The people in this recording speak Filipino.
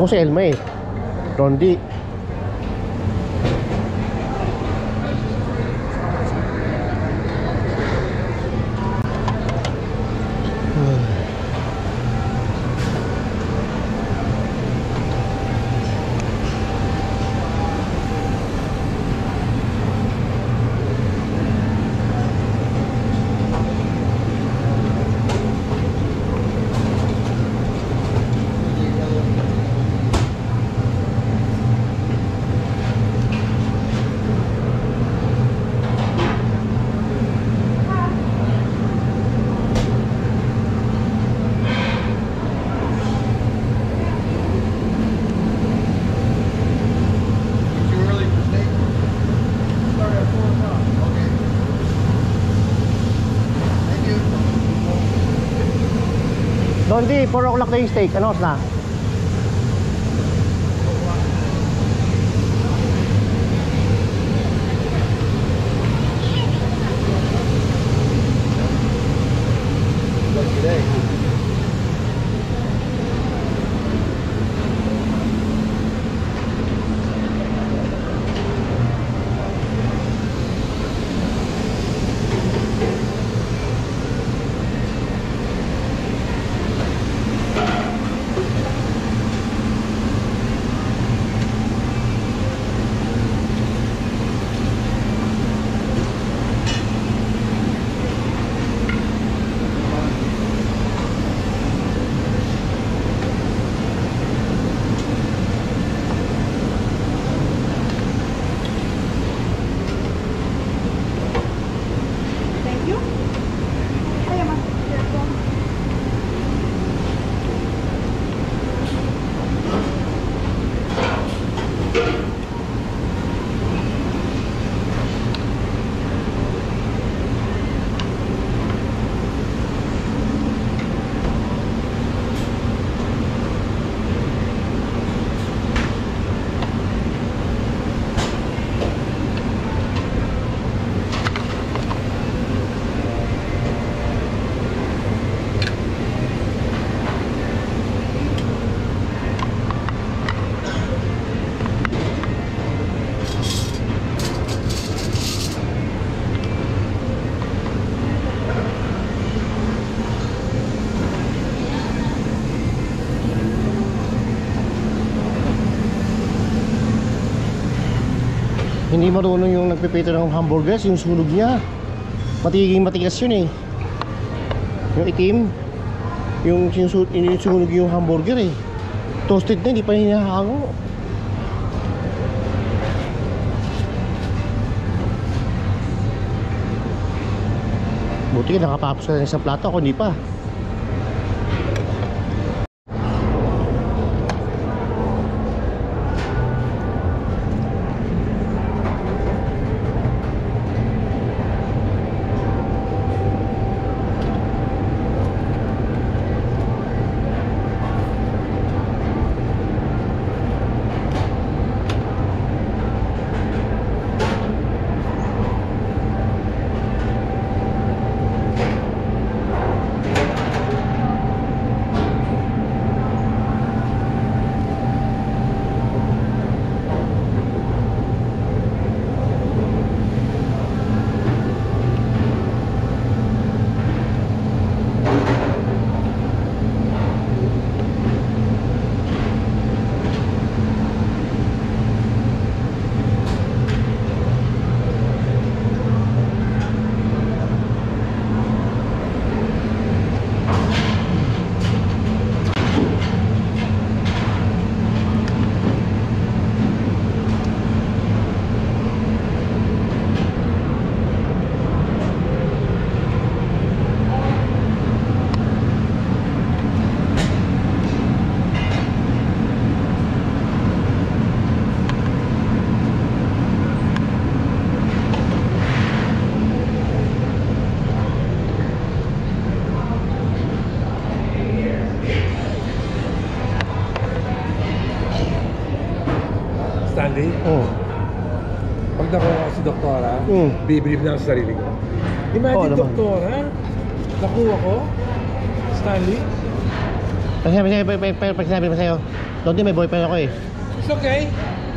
Gusto ko si Elma eh. Rondi. Dondi, 4 o'clock na yung steak. Ano na? Hindi marunong yung nagpipito ng hamburgers, yung sunog niya. Matiging matigas yun eh. Yung itim, yung sinusunog yung hamburger eh. Toasted na, hindi pa hinahango. Buti nakapapos na sa plato, ako hindi pa. Stanley? Oo. Pag nakuha ko si Doktora, bibilib na ako sa sarili ko. Imagine, naman. Doktora, nakuha ko, Stanley, Pag sinabi mo sa'yo, Dodi, may boyfriend ako eh. It's okay.